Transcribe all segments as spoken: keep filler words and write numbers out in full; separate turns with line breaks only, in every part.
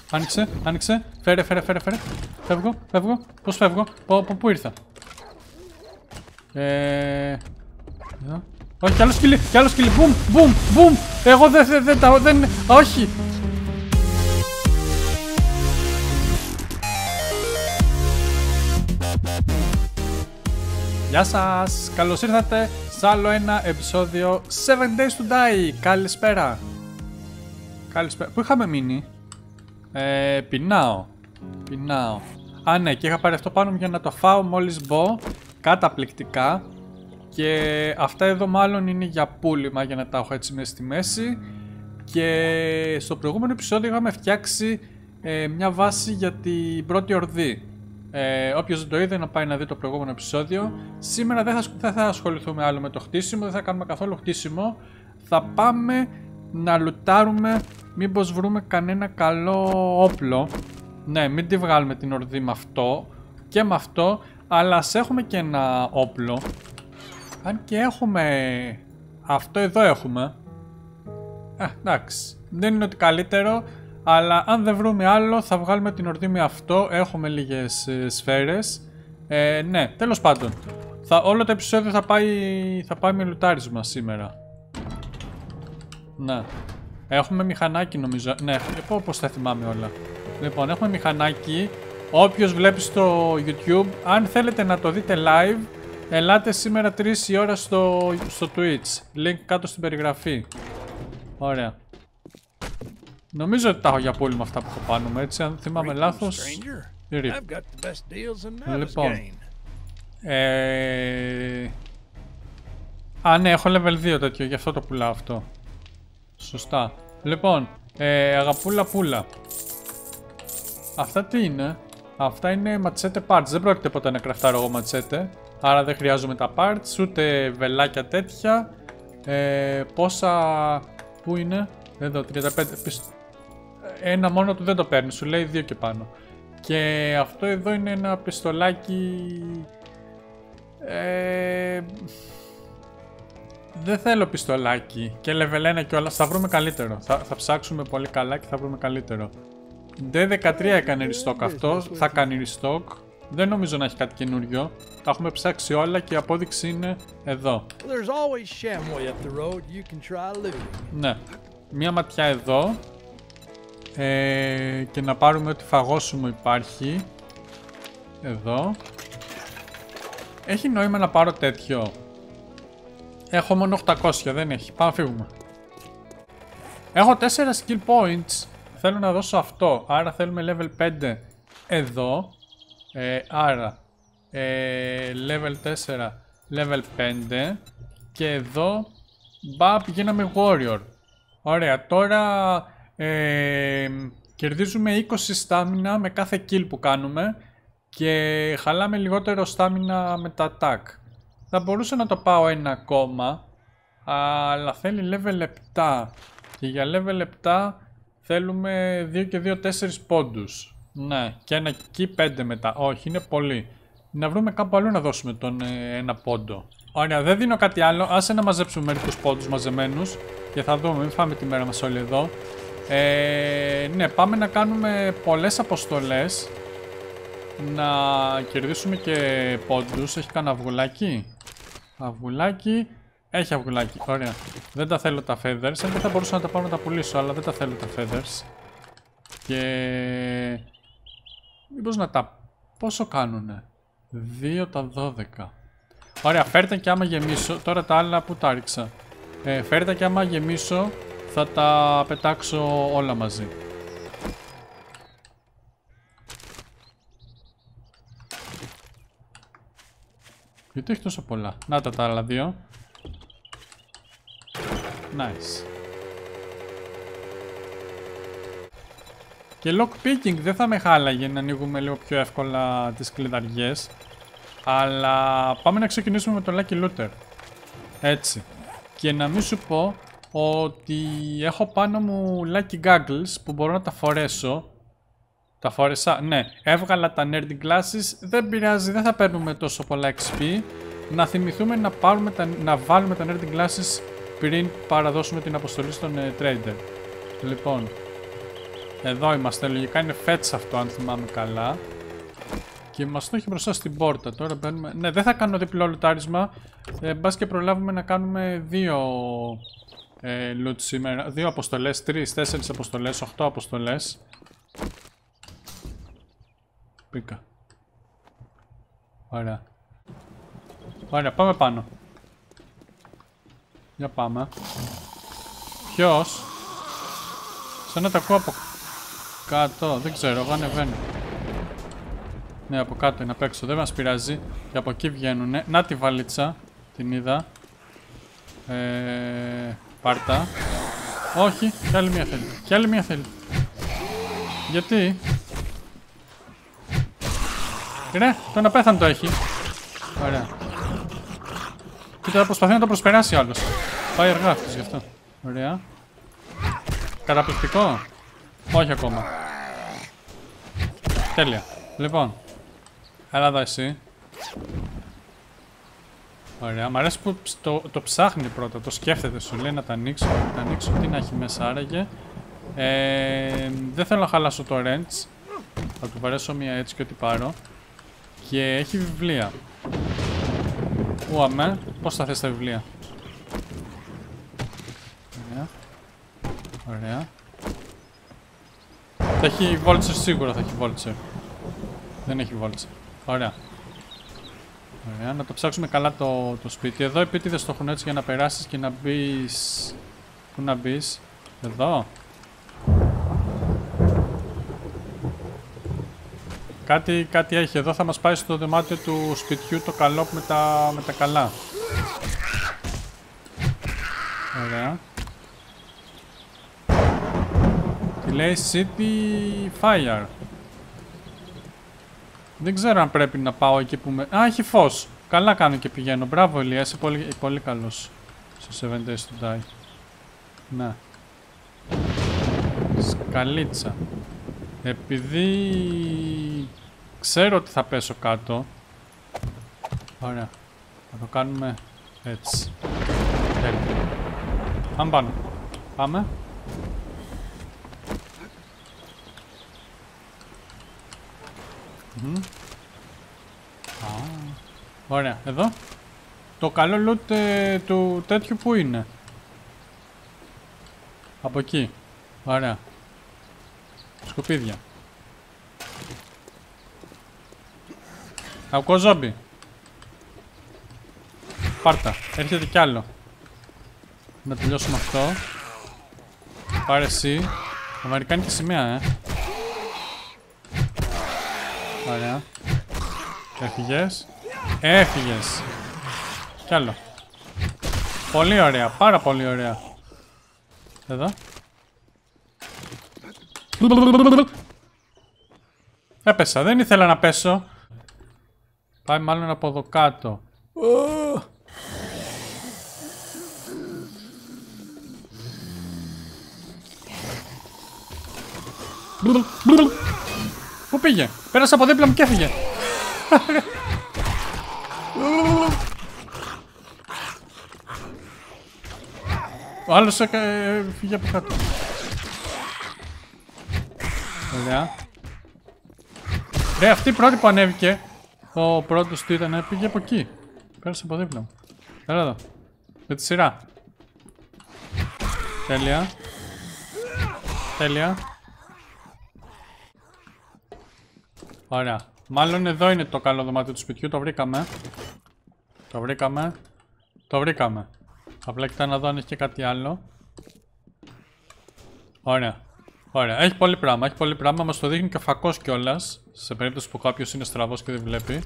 Άνοιξε, άνοιξε. Φέρε, φέρε, φέρε, φέρε. Φεύγω, φεύγω. Πώς φεύγω, πού, πού ήρθα. Ε... Εδώ. Όχι, κι άλλο σκυλί, κι άλλο σκυλί. Μπουμ, μπουμ, μπουμ. Εγώ δεν, δεν, δεν, δεν, δεν, όχι. Γεια σας, καλώς ήρθατε σε άλλο ένα επεισόδιο seven days to die. Καλησπέρα. Καλησπέρα. Πού είχαμε μείνει? Ε, πεινάω. Πεινάω. Α, ναι, και είχα πάρει αυτό πάνω μου για να το φάω μόλις μπω. Καταπληκτικά. Και αυτά εδώ μάλλον είναι για πούλημα, για να τα έχω έτσι μέσα στη μέση. Και στο προηγούμενο επεισόδιο είχαμε φτιάξει ε, μια βάση για την πρώτη ορδή. Ε, όποιος δεν το είδε να πάει να δει το προηγούμενο επεισόδιο. Σήμερα δεν θα, δεν θα ασχοληθούμε άλλο με το χτίσιμο, δεν θα κάνουμε καθόλου χτίσιμο. Θα πάμε να λουτάρουμε, μήπως βρούμε κανένα καλό όπλο. Ναι, μην τη βγάλουμε την ορδή με αυτό και με αυτό, αλλά ας έχουμε και ένα όπλο. Αν και έχουμε... αυτό εδώ έχουμε. Ε, εντάξει, δεν είναι ότι καλύτερο. Αλλά αν δεν βρούμε άλλο θα βγάλουμε την ορδή με αυτό. Έχουμε λίγες ε, σφαίρες. ε, Ναι, τέλος πάντων θα, όλο το επεισόδιο θα πάει, θα πάει με λουτάρισμα σήμερα. Ναι. Έχουμε μηχανάκι νομίζω. Ναι, πω πως θα θυμάμαι όλα. Λοιπόν, έχουμε μηχανάκι. Όποιος βλέπει στο YouTube, αν θέλετε να το δείτε live, ελάτε σήμερα τρεις η ώρα στο, στο Twitch. Link κάτω στην περιγραφή. Ωραία. Νομίζω ότι τα έχω για πούλημα αυτά που έχω πάνω μου, έτσι, αν θυμάμαι λάθος. Λοιπόν. Ε... Α, ναι, έχω level δύο τέτοιο, γι' αυτό το πουλάω αυτό. Σωστά. Λοιπόν, ε, αγαπούλα πούλα. Αυτά τι είναι? Αυτά είναι ματσέτε parts. Δεν πρόκειται ποτέ να κραφτάρω εγώ ματσέτε. Άρα δεν χρειάζομαι τα parts, ούτε βελάκια τέτοια. Ε, πόσα... Πού είναι? Εδώ, τριάντα πέντε. Ένα μόνο του δεν το παίρνει, σου λέει δύο και πάνω. Και αυτό εδώ είναι ένα πιστολάκι... Ε... Δεν θέλω πιστολάκι. Και level ένα και όλα, θα βρούμε καλύτερο. Θα, θα ψάξουμε πολύ καλά και θα βρούμε καλύτερο. ντι δεκατρία έκανε restock αυτό, θα κάνει restock. Δεν νομίζω να έχει κάτι καινούριο. Τα έχουμε ψάξει όλα και η απόδειξη είναι εδώ. Ναι. Μία ματιά εδώ. Ε, και να πάρουμε ό,τι φαγόσιμο υπάρχει. Εδώ. Έχει νόημα να πάρω τέτοιο? Έχω μόνο οκτακόσια, δεν έχει. Πάμε να φύγουμε. Έχω τέσσερα skill points. Θέλω να δώσω αυτό. Άρα θέλουμε level πέντε εδώ. Ε, άρα ε, level τέσσερα, level πέντε. Και εδώ μπα, πηγαίναμε warrior. Ωραία, τώρα ε, κερδίζουμε είκοσι στάμινα με κάθε kill που κάνουμε. Και χαλάμε λιγότερο στάμινα με τα attack. Θα μπορούσα να το πάω ένα ακόμα, αλλά θέλει level επτά. Και για level επτά θέλουμε δύο και δύο, τέσσερα πόντους. Ναι, και ένα εκεί πέντε μετά. Όχι, είναι πολύ. Να βρούμε κάπου αλλού να δώσουμε τον ε, ένα πόντο. Ωραία, δεν δίνω κάτι άλλο. Άσε να μαζέψουμε μερικούς πόντους μαζεμένους. Και θα δούμε, μην φάμε τη μέρα μας όλοι εδώ. Ε, ναι, πάμε να κάνουμε πολλές αποστολές. Να κερδίσουμε και πόντους. Έχει κανένα αυγουλάκι? Αυγουλάκι. Έχει αυγουλάκι, ωραία. Δεν τα θέλω τα feathers. Αν δεν θα μπορούσα να τα πάω να τα πουλήσω, αλλά δεν τα θέλω τα feathers. Και... μήπως να τα... πόσο κάνουνε? δύο τα δώδεκα. Ωραία, φέρτε και άμα γεμίσω. Τώρα τα άλλα που τα ρίξα. Ε, φέρτε και άμα γεμίσω θα τα πετάξω όλα μαζί. Γιατί έχει τόσο πολλά? Να τα τα άλλα δύο. Nice. Και lockpicking δεν θα με χάλαγε να ανοίγουμε λίγο πιο εύκολα τις κλειδαριές. Αλλά πάμε να ξεκινήσουμε με το Lucky Looter. Έτσι. Και να μην σου πω ότι έχω πάνω μου Lucky Goggles που μπορώ να τα φορέσω. Τα φόρεσα, ναι, έβγαλα τα Nerdy Glasses, δεν πειράζει, δεν θα παίρνουμε τόσο πολλά εξ πι. Να θυμηθούμε να, πάρουμε τα, να βάλουμε τα Nerdy Glasses πριν παραδώσουμε την αποστολή στον uh, Trader. Λοιπόν, Εδώ είμαστε, λογικά είναι φέτς αυτό αν θυμάμαι καλά. Και μας το έχει μπροστά στην πόρτα. Τώρα μπαίνουμε. Ναι, δεν θα κάνω διπλό λουτάρισμα. Ε, μπας και προλάβουμε να κάνουμε δύο ε, loot σήμερα. Δύο αποστολές, τρεις, τέσσερις αποστολές, οχτώ αποστολές. Πήκα. Ωραία. Ωραία, πάμε πάνω. Για πάμε. Ποιος? Σαν να τα ακούω από κάτω. Δεν ξέρω, εγώ ανεβαίνω. Ναι, από κάτω είναι απ' έξω. Δεν μας πειράζει. Και από εκεί βγαίνουνε. Να τη βαλίτσα. Την είδα. Ε, πάρτα. Όχι. Κι άλλη μία θέλει. Κι άλλη μία θέλει. Γιατί? Ρε, τον απέθαντο έχει. Ωραία. Κοίτα, προσπαθεί να το προσπεράσει ο άλλος. Πάει αργά αυτός γι' αυτό. Ωραία. Καταπληκτικό. Όχι ακόμα. Τέλεια. Λοιπόν. Έλα εδώ εσύ. Ωραία. Μ' αρέσει που το, το ψάχνει πρώτα. Το σκέφτεται. Σου λέει να τα ανοίξω. Να τα ανοίξω. Τι να έχει μέσα άραγε. Ε, δεν θέλω να χαλάσω το wrench. Θα του βαρέσω μία έτσι και ό,τι πάρω. Και έχει βιβλία. Ου αμέ. Πώς θα θες τα βιβλία? Ωραία. Ωραία. Θα έχει Vulture σίγουρα, θα έχει Vulture. Δεν έχει Vulture. Ωραία. Ωραία, να το ψάξουμε καλά το, το σπίτι. Εδώ επίτηδες το έχουν έτσι για να περάσεις και να μπεις... Πού να μπεις? Εδώ. Κάτι, κάτι έχει εδώ, θα μας πάει στο δωμάτιο του σπιτιού το καλό με τα, με τα καλά. Ωραία. Τι λέει City Fire. Δεν ξέρω αν πρέπει να πάω εκεί που με... Α, έχει φως. Καλά κάνω και πηγαίνω. Μπράβο Ηλία, είσαι πολύ, πολύ καλός. Στο seven days to die. Να. Σκαλίτσα. Επειδή ξέρω ότι θα πέσω κάτω. Ωραία. Θα το κάνουμε έτσι. Τέλεια. Πάμε πάνω. Πάμε. Mm-hmm. Ah. Ωραία. Εδώ. Το καλό loot ε, του τέτοιου που είναι? Από εκεί. Ωραία. Σκουπίδια. Ακούω ζόμπι. Πάρτα. Έρχεται κι άλλο. Να τελειώσουμε αυτό. Πάρε εσύ. Αμερικάνικη σημαία, ε. Ωραία. Έφυγες. Έφυγες. Κι άλλο. Πολύ ωραία. Πάρα πολύ ωραία. Εδώ. Έπεσα. Δεν ήθελα να πέσω. Πάει μάλλον από εδώ κάτω. Πού πήγε? Πέρασε από δίπλα μου και έφυγε. Ο άλλος ε, φύγε από κάτω. Ωραία. Ρε, αυτή η πρώτη που ανέβηκε, ο πρώτος του ήταν, πήγε από εκεί. Πέρασε από δίπλα μου. Έλα εδώ. Με τη σειρά. Τέλεια. Τέλεια. Ωραία. Μάλλον εδώ είναι το καλό δωμάτιο του σπιτιού. Το βρήκαμε. Το βρήκαμε. Το βρήκαμε. Απλά κοιτά να δω αν έχει και κάτι άλλο. Ωραία. Ωραία. Έχει πολύ πράγμα. Έχει πολύ πράγμα. Μας το δείχνει και φακός κιόλας. Σε περίπτωση που κάποιος είναι στραβός και δεν βλέπει.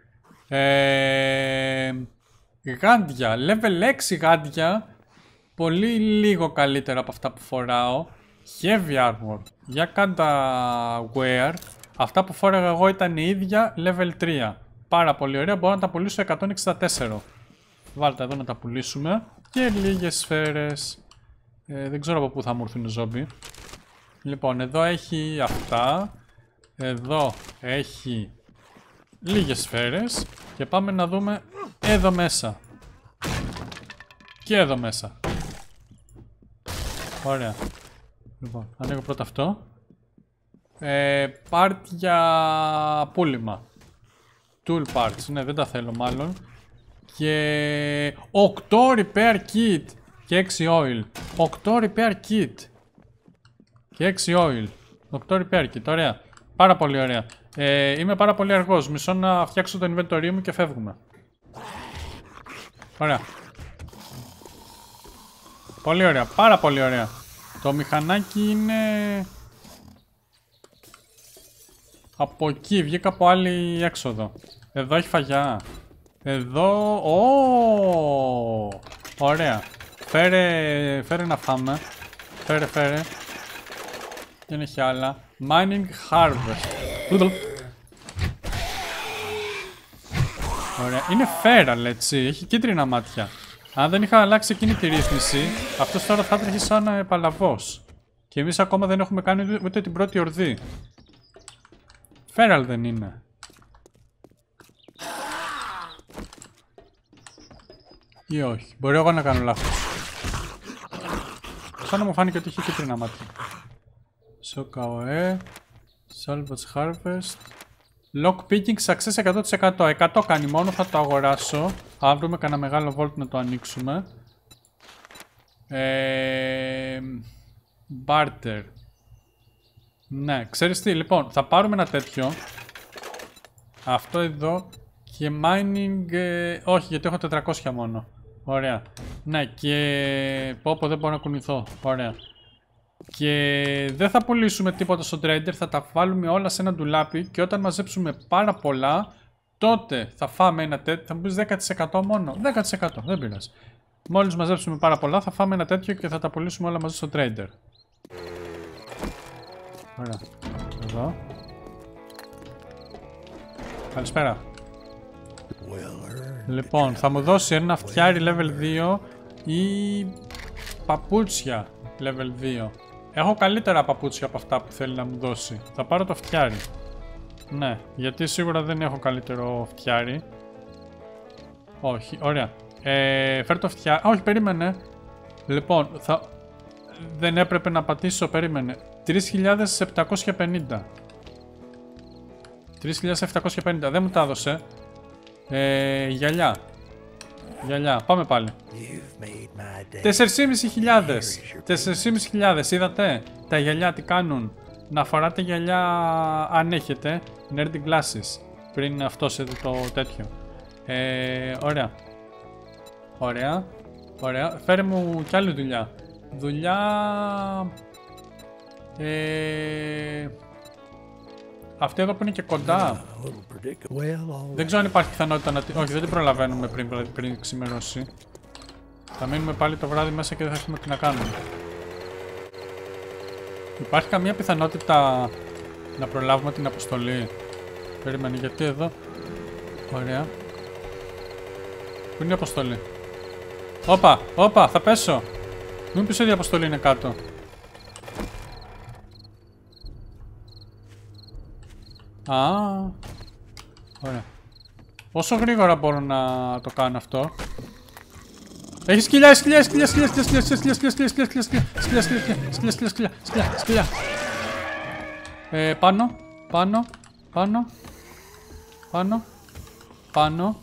Ε... Γάντια. Level έξι γάντια. Πολύ λίγο καλύτερα από αυτά που φοράω. Heavy armor. Για κάντα wear. Αυτά που φόραγα εγώ ήταν η ίδια level τρία. Πάρα πολύ ωραία. Μπορώ να τα πουλήσω εκατόν εξήντα τέσσερα. Βάλτε εδώ να τα πουλήσουμε. Και λίγες σφαίρες. Ε, δεν ξέρω από πού θα μου έρθουν οι ζόμπι. Λοιπόν, εδώ έχει αυτά. Εδώ έχει λίγες σφαίρες. Και πάμε να δούμε εδώ μέσα. Και εδώ μέσα. Ωραία. Λοιπόν, ανοίγω πρώτα αυτό. Ε, part για πούλημα. Tool parts, ναι, δεν τα θέλω μάλλον. Και οκτώ repair kit και έξι oil. οκτώ repair kit και έξι oil. οκτώ repair kit, ωραία. Πάρα πολύ ωραία. Ε, είμαι πάρα πολύ αργός. Μισό να φτιάξω το inventory μου και φεύγουμε. Ωραία. Πολύ ωραία, πάρα πολύ ωραία. Το μηχανάκι είναι... Από εκεί, βγήκα από άλλη έξοδο. Εδώ έχει φαγιά. Εδώ... Ω! Ωραία. Φέρε... Φέρε να φάμε. Φέρε, φέρε. Δεν έχει άλλα. Mining harvest. Ωραία. Είναι feral, έτσι. Έχει κίτρινα μάτια. Αν δεν είχα αλλάξει εκείνη τη ρύθμιση, αυτός τώρα θα έτρεχε σαν ε, παλαβός. Και εμείς ακόμα δεν έχουμε κάνει ούτε την πρώτη ορδή. Feral δεν είναι. Ή όχι. Μπορεί εγώ να κάνω λάθος. Σαν να μου φάνηκε ότι είχε κίτρινα μάτια. Σοκαοέ. Salvage harvest. Lockpicking success εκατό τοις εκατό. εκατό κάνει μόνο, θα το αγοράσω. Θα βρούμε κανένα μεγάλο vault να το ανοίξουμε. Ε, barter. Ναι, ξέρεις τι, λοιπόν, θα πάρουμε ένα τέτοιο. Αυτό εδώ. Και mining, ε, όχι γιατί έχω τετρακόσια μόνο. Ωραία. Ναι, και πω πω δεν μπορώ να κουνηθώ. Ωραία. Και δεν θα πουλήσουμε τίποτα στο trader, θα τα βάλουμε όλα σε ένα ντουλάπι και όταν μαζέψουμε πάρα πολλά, τότε θα φάμε ένα τέτοιο. Θα μου πεις δέκα τοις εκατό μόνο. δέκα τοις εκατό, δεν πειράζει. Μόλις μαζέψουμε πάρα πολλά, θα φάμε ένα τέτοιο και θα τα πουλήσουμε όλα μαζί στο trader. Ωραία. Εδώ. Καλησπέρα. Λοιπόν, θα μου δώσει ένα φτιάρι level δύο ή παπούτσια level δύο. Έχω καλύτερα παπούτσια από αυτά που θέλει να μου δώσει. Θα πάρω το φτιάρι. Ναι, γιατί σίγουρα δεν έχω καλύτερο φτιάρι. Όχι, ωραία. Ε, φέρ το φτιάρι. Α, όχι, περίμενε. Λοιπόν, θα... δεν έπρεπε να πατήσω, περίμενε. τρεις χιλιάδες επτακόσια πενήντα. τρεις χιλιάδες επτακόσια πενήντα, δεν μου τα έδωσε. Ε, γυαλιά. Γυαλιά, πάμε πάλι. τέσσερις χιλιάδες πεντακόσιες. τέσσερις χιλιάδες, είδατε. Τα γυαλιά τι κάνουν. Να φοράτε γυαλιά αν έχετε. Nerdy glasses. Πριν αυτό σε το τέτοιο. Ε, ωραία. Ωραία. Ωραία. Φέρε μου κι άλλη δουλειά. Δουλειά... Ε... Αυτή εδώ που είναι και κοντά. Δεν ξέρω αν υπάρχει πιθανότητα να... Όχι, δεν την προλαβαίνουμε πριν, πριν ξημερώσει. Θα μείνουμε πάλι το βράδυ μέσα και δεν θα έχουμε τι να κάνουμε. Υπάρχει καμία πιθανότητα να προλάβουμε την αποστολή. Περίμενε, γιατί εδώ... Ωραία. Πού είναι η αποστολή? Όπα, όπα, θα πέσω. Μην πεις ότι η αποστολή είναι κάτω. Α, ωραία. Πόσο γρήγορα μπορώ να το κάνω αυτό? Έχει σκυλιά, σκυλιά, σκυλιά, σκυλιά, σκυλιά, σκυλιά, σκυλιά, σκυλιά, σκυλιά, σκυλιά, σκυλιά, σκυλιά, σκυλιά, σκυλιά, σκυλιά, σκυλιά, σκυλιά. Ε, πάνω, πάνω, πάνω, πάνω, πάνω.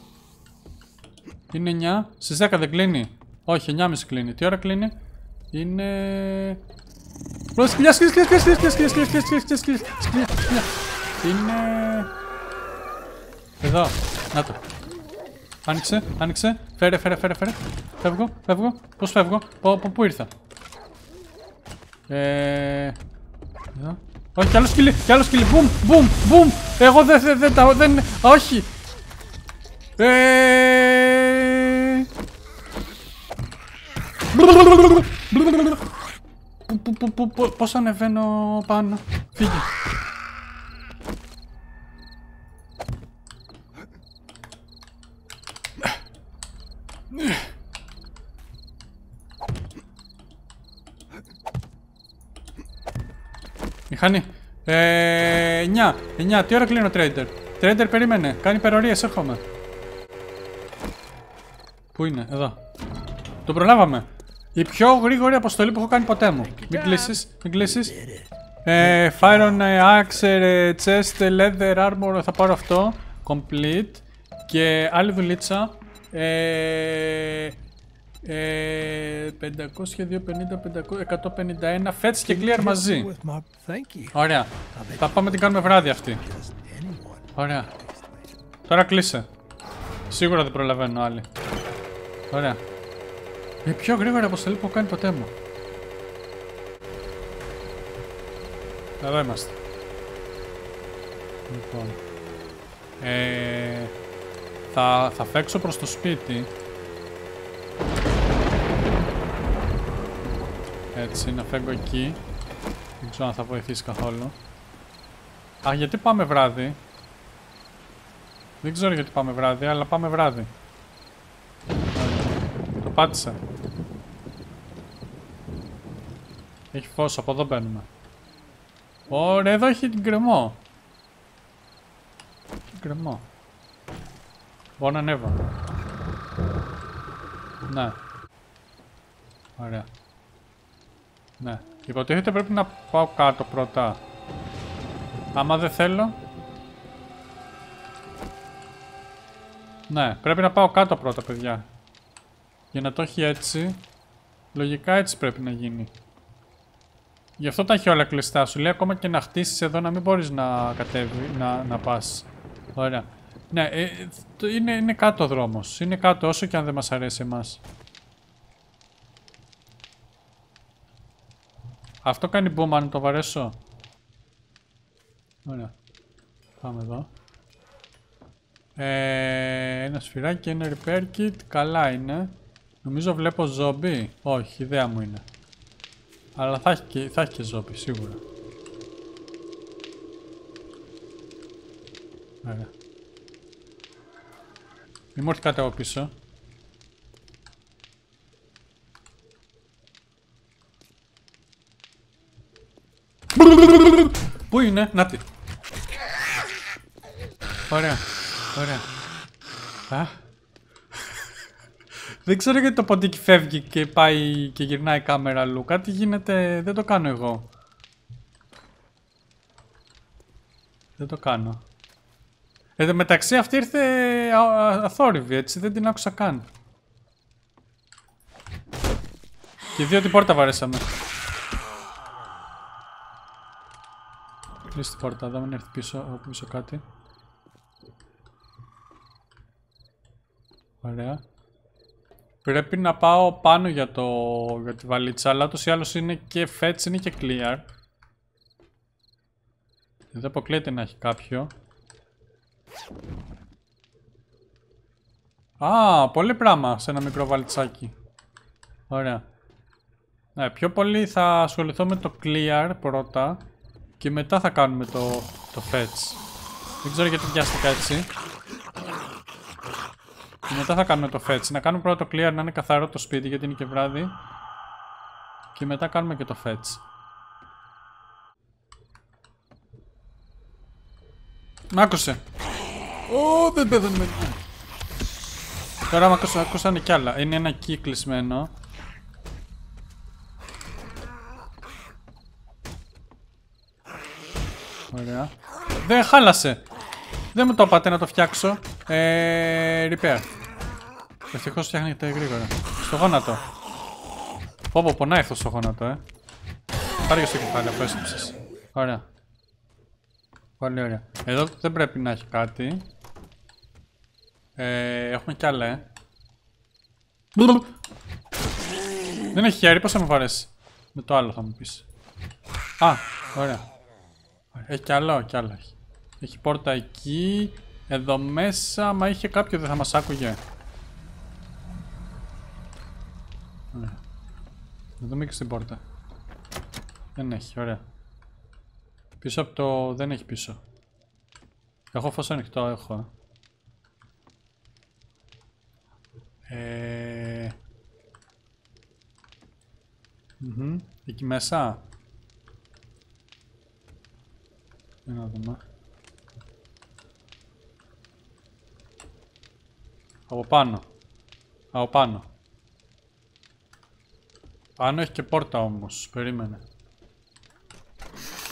Είναι εννιά, στις δέκα δεν κλείνει. Όχι, εννιά και μισή κλείνει. Τι ώρα κλείνει? Είναι... Σκυλιά, σκυλιά, σκυλιά, σκυλιά, σκυλιά, σκυλιά, σκυλιά, σκυλιά, σκυλιά, σκυλιά, σκυλιά. Είναι... Εδώ, να το. Άνοιξε, άνοιξε. Φέρε, φέρε, φέρε, φέρε. Φεύγω, φεύγω. Πώς φεύγω? Από πού ήρθα? Ε... Εδώ. Όχι, κι άλλο σκυλί, κι άλλο σκυλί. Μπουμ, μπουμ, μπουμ. Εγώ δεν, δεν, δεν, δεν, δεν, όχι. Ε... Πώς ανεβαίνω πάνω? Φύγε. Μηχανή. Ε, εννιά. εννιά. Τι ώρα κλείνω trader? Trader, περίμενε. Κάνει υπερορίες, έρχομαι. Πού είναι? Εδώ. Το προλάβαμε. Η πιο γρήγορη αποστολή που έχω κάνει ποτέ μου. Μην κλείσεις, μην κλείσεις. Ε, Fire on Axe, Chest, Leather Armor, θα πάρω αυτό. Complete. Και άλλη δουλίτσα. Ε, ε, πεντακόσια, διακόσια πενήντα, πεντακόσια, εκατόν πενήντα ένα. Fetch και Clear μαζί. Ωραία. Θα πάμε την κάνουμε βράδυ αυτή. Ωραία. Τώρα κλείσε. Σίγουρα δεν προλαβαίνω άλλη. Ωραία. Η πιο γρήγορη αποστολή που έχω κάνει ποτέ μου. Εδώ είμαστε. Λοιπόν. Ε, θα, θα φέξω προς το σπίτι. Έτσι, να φέγγω εκεί. Δεν ξέρω αν θα βοηθήσει καθόλου. Α, γιατί πάμε βράδυ. Δεν ξέρω γιατί πάμε βράδυ, αλλά πάμε βράδυ. Το πάτησα. Έχει φως, από εδώ μπαίνουμε. Ωραία, εδώ έχει την κρεμό. Την κρεμό. Μπορώ να ανέβω. Ναι. Ωραία. Ναι. Υποτίθεται πρέπει να πάω κάτω πρώτα. Άμα δεν θέλω. Ναι, πρέπει να πάω κάτω πρώτα, παιδιά. Για να το έχει έτσι. Λογικά έτσι πρέπει να γίνει. Γι' αυτό τα έχει όλα κλειστά. Σου λέει ακόμα και να χτίσεις εδώ να μην μπορείς να κατέβει, να, να πας. Ωραία. Ναι, ε, το είναι, είναι κάτω ο δρόμος. Είναι κάτω όσο και αν δεν μας αρέσει εμάς. Αυτό κάνει μπούμα αν το βαρέσω. Ωραία. Πάμε εδώ. Ε, ένα σφυράκι και ένα repair kit. Καλά είναι. Νομίζω βλέπω ζόμπι. Όχι, ιδέα μου είναι. Αλλά θα έχει και, θα έχει και ζόμπι, σίγουρα. Ωραία. Μη μου έρθει κάτι από πίσω. Πού είναι, νάτι. Ωραία, ωραία. Α. Δεν ξέρω γιατί το ποντίκι φεύγει και πάει και γυρνάει η κάμερα αλλού. Κάτι γίνεται, δεν το κάνω εγώ. Δεν το κάνω. Εν τω μεταξύ αυτή ήρθε αθόρυβη, έτσι, δεν την άκουσα καν. Και δύο την πόρτα βαρέσαμε. Κλείσει την πόρτα, εδώ μην έρθει πίσω, από πίσω κάτι. Ωραία. Πρέπει να πάω πάνω για, το, για τη βαλίτσα, αλλά ούτως ή άλλως είναι και fetch, είναι και clear. Δεν αποκλείεται να έχει κάποιο. Α, πολύ πράγμα σε ένα μικρό βαλιτσάκι. Ωραία. Ναι, πιο πολύ θα ασχοληθώ με το clear πρώτα και μετά θα κάνουμε το, το fetch. Δεν ξέρω γιατί πιάστηκα έτσι. Και μετά θα κάνουμε το fetch. Να κάνουμε πρώτα το clear, να είναι καθαρό το σπίτι γιατί είναι και βράδυ. Και μετά κάνουμε και το fetch. Μ' άκουσε. Ω, δεν πέθανε. Τώρα μ' άκουσα, άκουσανε κι άλλα. Είναι ένα key κλεισμένο. Ωραία. Δεν χάλασε. Δεν μου το είπατε να το φτιάξω. Ε, repair. Ευτυχώς φτιάχνεται γρήγορα. Στο γόνατο. Πω πω, πονάει αυτό στο γόνατο, ε. Πάρε στο κεφάλι αφού έσκυψες. Ωραία. Πολύ ωραία. Εδώ δεν πρέπει να έχει κάτι. Ε, έχουμε κι άλλα, ε. Δεν έχει χέρι, πώς θα μου βαρέσει. Με το άλλο θα μου πεις. Α, ωραία. Έχει κι άλλο, κι άλλο έχει. Έχει πόρτα εκεί. Εδώ μέσα, μα είχε κάποιο δεν θα μας άκουγε. Ωραία. Να δούμε και στην πόρτα. Δεν έχει, ωραία. Πίσω από το... δεν έχει πίσω. Έχω φως ανοιχτό, έχω. Ε... Mm-hmm. Εκεί μέσα. Για να δούμε. Από πάνω. Από πάνω. Πάνω έχει και πόρτα όμως. Περίμενε.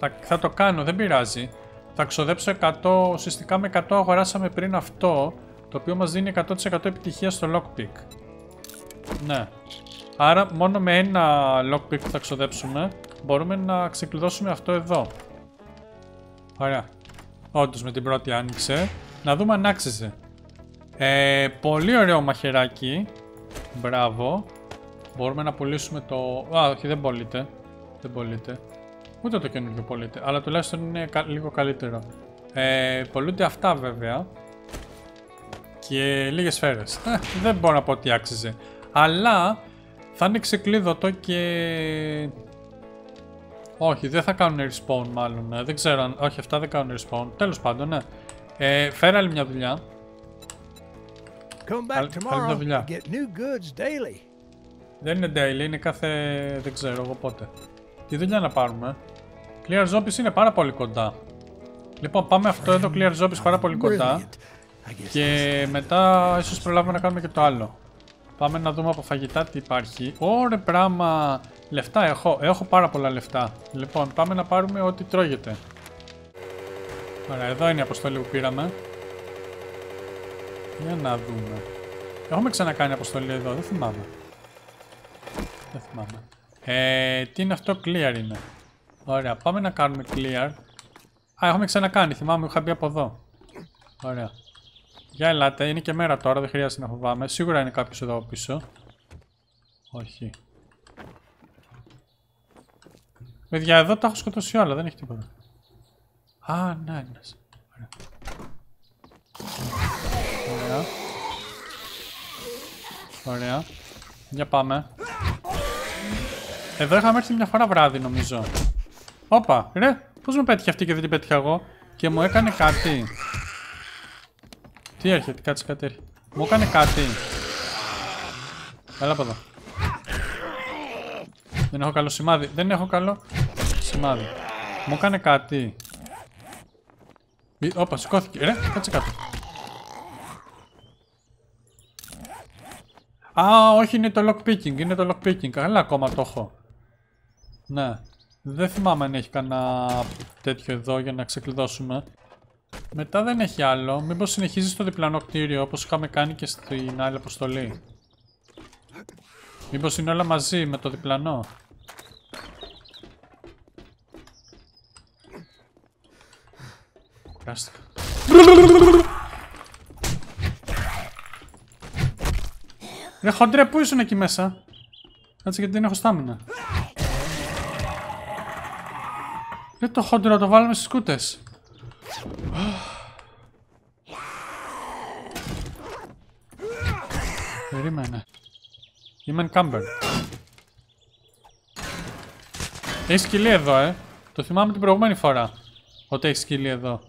Θα, θα το κάνω, δεν πειράζει. Θα ξοδέψω εκατό, ουσιαστικά με εκατό αγοράσαμε πριν αυτό, το οποίο μας δίνει εκατό τοις εκατό επιτυχία στο lockpick. Ναι. Άρα μόνο με ένα lockpick που θα ξοδέψουμε, μπορούμε να ξεκλειδώσουμε αυτό εδώ. Ωραία. Όντως με την πρώτη άνοιξε. Να δούμε αν άξιζε. Ε, πολύ ωραίο μαχαιράκι. Μπράβο. Μπορούμε να πουλήσουμε το... Α, όχι, δεν πωλείται. Δεν πωλείται. Ούτε το καινούργιο πωλείται. Αλλά τουλάχιστον είναι κα... λίγο καλύτερο. Ε, πωλούνται αυτά βέβαια. Και λίγες σφαίρες. Ε, δεν μπορώ να πω ότι άξιζε. Αλλά θα είναι ξεκλείδωτο και... Όχι, δεν θα κάνουν respawn μάλλον. Ναι. Δεν ξέρω αν... Όχι, αυτά δεν κάνουν respawn. Τέλος πάντων, ναι. Ε, φέρε άλλη μια δουλειά.
Come back tomorrow and get new goods daily.
Δεν είναι daily, είναι κάθε... δεν ξέρω εγώ πότε. Τι δουλειά να πάρουμε. Clear zombies είναι πάρα πολύ κοντά. Λοιπόν, πάμε αυτό εδώ, clear zombies πάρα πολύ κοντά. Και μετά ίσως προλάβουμε να κάνουμε και το άλλο. Πάμε να δούμε από φαγητά τι υπάρχει. Ωρε πράγμα. Λεφτά έχω. Έχω πάρα πολλά λεφτά. Λοιπόν, πάμε να πάρουμε ό,τι τρώγεται. Ωραία, εδώ είναι η αποστολή που πήραμε. Για να δούμε. Έχουμε ξανακάνει αποστολή εδώ, δεν θυμάμαι. Δεν θυμάμαι. Ε, τι είναι αυτό, clear είναι. Ωραία, πάμε να κάνουμε clear. Α, έχουμε ξανακάνει, θυμάμαι, είχα μπει από εδώ. Ωραία. Για ελάτε, είναι και μέρα τώρα, δεν χρειάζεται να φοβάμαι. Σίγουρα είναι κάποιος εδώ πίσω. Όχι. Παιδιά, εδώ τα έχω σκοτώσει όλα, δεν έχει τίποτα. Α, ναι, ένας. Ωραία. Ωραία. Ωραία. Για πάμε. Εδώ είχαμε έρθει μια φορά βράδυ νομίζω. Όπα, ρε, πώς μου πέτυχε αυτή και δεν την πέτυχα εγώ. Και μου έκανε κάτι. Τι έρχεται, κάτσε κάτι έρχεται. Μου έκανε κάτι. Έλα από εδώ. Δεν έχω καλό σημάδι. Δεν έχω καλό σημάδι. Μου έκανε κάτι. Όπα, σηκώθηκε. Ρε, κάτσε κάτω. Α, όχι, είναι το lockpicking. Είναι το lockpicking. Αλλά ακόμα το έχω. Ναι. Δεν θυμάμαι αν έχει κανένα τέτοιο εδώ για να ξεκλειδώσουμε. Μετά δεν έχει άλλο. Μήπως συνεχίζει στο διπλανό κτίριο όπως είχαμε κάνει και στην άλλη αποστολή. Μήπως είναι όλα μαζί με το διπλανό. Κουράστηκα. Ρε χοντρέ, πού ήσουν εκεί μέσα? Κάτσε γιατί δεν έχω στάμινα. Ρε το χοντρό, το βάλαμε στις κούτες. Περίμενε. Είμαι Κάμπερ. Έχει σκυλί εδώ, ε. Το θυμάμαι την προηγούμενη φορά. Ότι έχει σκυλί εδώ.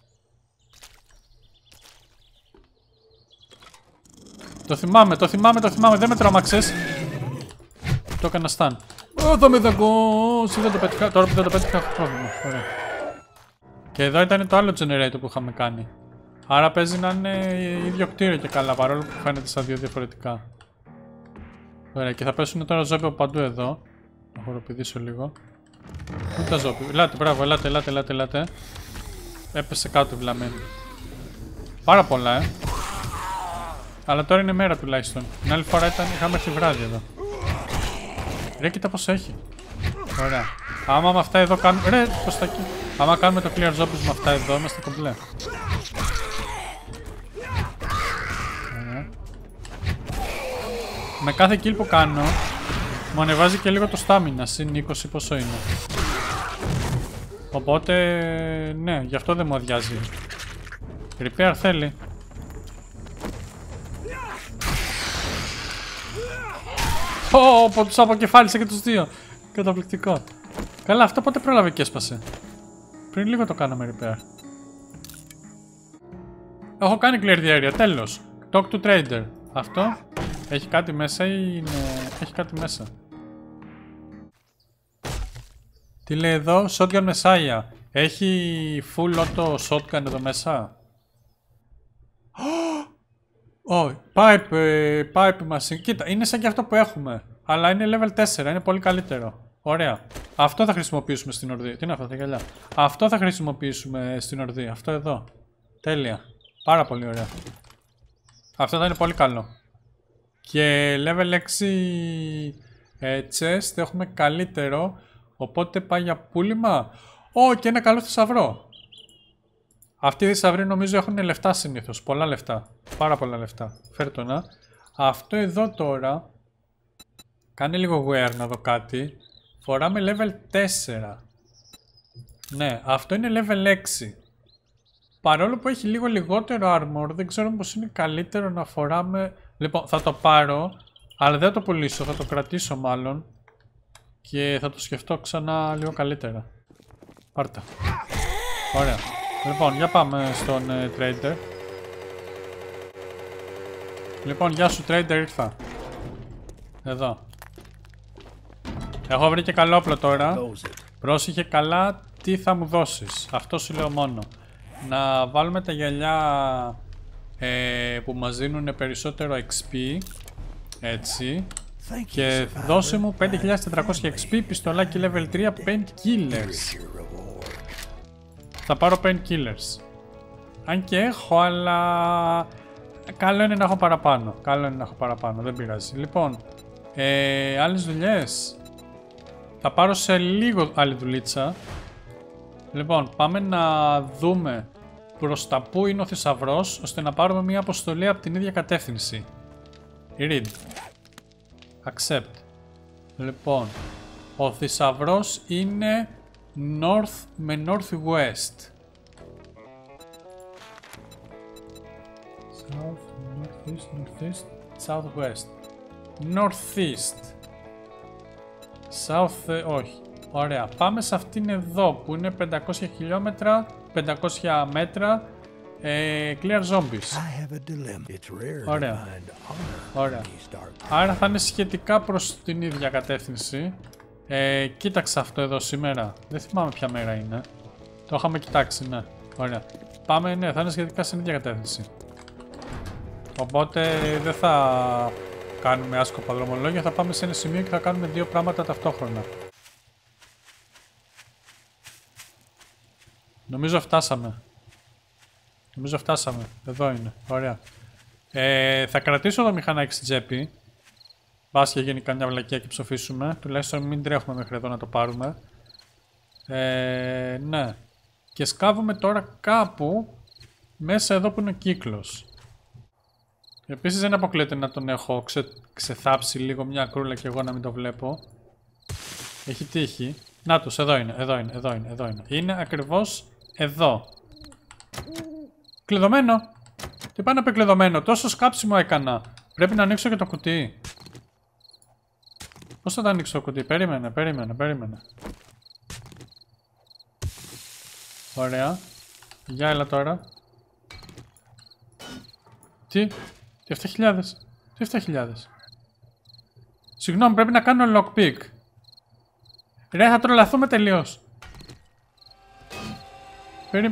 Το θυμάμαι, το θυμάμαι, το θυμάμαι. Δεν με τρόμαξες. Το έκανα στάν. Ω, θα με δαγκώσει. Δεν το πέτυχα. Τώρα που δεν το πέτυχα έχω πρόβλημα. Ωραία. Και εδώ ήταν το άλλο generator που είχαμε κάνει. Άρα παίζει να είναι ίδιο κτίριο και καλά, παρόλο που φαίνεται στα δύο διαφορετικά. Ωραία, και θα πέσουν τώρα ζόμπι από παντού εδώ. Να χοροπηδήσω λίγο. Πού τα ζόμπι? Ελάτε, μπράβο, ελάτε, ελάτε, ελάτε, ελάτε. Έπεσε κάτω βλαμμένη. Πάρα πολλά, ε. Αλλά τώρα είναι μέρα τουλάχιστον. Την άλλη φορά ήταν, είχαμε έρθει βράδυ εδώ. Ρε, κοίτα πως έχει. Ωραία. Άμα με αυτά εδώ κάνουμε... Ρε, προς τα εκεί. Άμα κάνουμε το clear zombies με αυτά εδώ, είμαστε κομπλέ. Ωραία. Με κάθε kill που κάνω, μου ανεβάζει και λίγο το stamina, συν είκοσι πόσο είναι. Οπότε, ναι, γι' αυτό δεν μου αδειάζει. Repair θέλει. Ω, πω τους αποκεφάλισα και τους δύο. Καταπληκτικό. Καλά, αυτό πότε πρόλαβε και έσπασε? Πριν λίγο το κάναμε repair. Έχω κάνει clear the area, τέλος. Talk to trader. Αυτό έχει κάτι μέσα ή είναι... Έχει κάτι μέσα. Τι λέει εδώ? Shotgun Messiah. Έχει full auto shotgun εδώ μέσα. Oh, pipe, pipe machine. Κοίτα, είναι σαν και αυτό που έχουμε. Αλλά είναι level τέσσερα, είναι πολύ καλύτερο. Ωραία. Αυτό θα χρησιμοποιήσουμε στην ορδή. Τι είναι αυτά τα γυαλιά. Αυτό θα χρησιμοποιήσουμε στην ορδή. Αυτό εδώ. Τέλεια. Πάρα πολύ ωραία. Αυτό θα είναι πολύ καλό. Και level έξι ε, chest έχουμε καλύτερο. Οπότε πάει για πούλημα. Ω, και ένα καλό θησαυρό. Αυτοί οι θησαυροί νομίζω έχουν λεφτά συνήθως. Πολλά λεφτά. Πάρα πολλά λεφτά. Φέρ' το να. Αυτό εδώ τώρα. Κάνε λίγο wear να δω κάτι. Φοράμε level τέσσερα. Ναι, αυτό είναι level έξι. Παρόλο που έχει λίγο λιγότερο armor, δεν ξέρω πως είναι καλύτερο να φοράμε... Λοιπόν, θα το πάρω, αλλά δεν θα το πουλήσω, θα το κρατήσω μάλλον. Και θα το σκεφτώ ξανά λίγο καλύτερα. Πάρτα. Ωραία. Λοιπόν, για πάμε στον ε, trader. Λοιπόν, γεια σου trader, ήρθα. Εδώ. Έχω βρει και καλό όπλο τώρα. Πρόσεχε καλά τι θα μου δώσεις. Αυτό σου λέω μόνο. Να βάλουμε τα γυαλιά ε, που μας δίνουν περισσότερο εξ πι. Έτσι. Και δώσε μου πέντε χιλιάδες τετρακόσια εξ πι, πιστολάκι level τρία, painkillers. Θα πάρω painkillers. Αν και έχω, αλλά καλό είναι να έχω παραπάνω. Καλό είναι να έχω παραπάνω, δεν πειράζει. Λοιπόν, ε, άλλες δουλειές. Θα πάρω σε λίγο άλλη δουλίτσα. Λοιπόν, πάμε να δούμε προς τα που είναι ο θησαυρός, ώστε να πάρουμε μια αποστολή από την ίδια κατεύθυνση. Read. Accept. Λοιπόν, ο θησαυρός είναι north με northwest. South, northeast, northeast, southwest. Northeast. South, όχι. Ωραία. Πάμε σε αυτήν εδώ που είναι πεντακόσια χιλιόμετρα, πεντακόσια μέτρα. Ε, clear zombies. Ωραία. Ωραία. Άρα θα είναι σχετικά προς την ίδια κατεύθυνση. Ε, κοίταξα αυτό εδώ σήμερα. Δεν θυμάμαι ποια μέρα είναι. Το είχαμε κοιτάξει, ναι. Ωραία. Πάμε, ναι, θα είναι σχετικά στην ίδια κατεύθυνση. Οπότε δεν θα κάνουμε άσκοπα δρομολόγια. Θα πάμε σε ένα σημείο και θα κάνουμε δύο πράγματα ταυτόχρονα. Νομίζω φτάσαμε. Νομίζω φτάσαμε. Εδώ είναι. Ωραία. Ε, θα κρατήσω το μηχανάκι στην τσέπη. Πας και γίνει καμιά βλακία και ψοφήσουμε. Τουλάχιστον μην τρέχουμε μέχρι εδώ να το πάρουμε. Ε, ναι. Και σκάβουμε τώρα κάπου μέσα εδώ που είναι ο κύκλος. Επίσης δεν αποκλείεται να τον έχω ξε, ξεθάψει λίγο μια κρούλα και εγώ να μην το βλέπω. Έχει τύχει. Να τους, εδώ είναι, εδώ είναι, εδώ είναι, εδώ είναι. Είναι ακριβώς εδώ. Κλειδωμένο. Τι πάει να πει κλειδωμένο, τόσο σκάψιμο έκανα. Πρέπει να ανοίξω και το κουτί. Πώς θα το ανοίξω το κουτί, περίμενε, περίμενε, περίμενε. Ωραία. Για έλα τώρα. Τι, τι επτά χιλιάδες. Τι επτά χιλιάδες. Συγγνώμη, πρέπει να κάνω lockpick. Ρε, θα τρολαθούμε τελείως. Περί...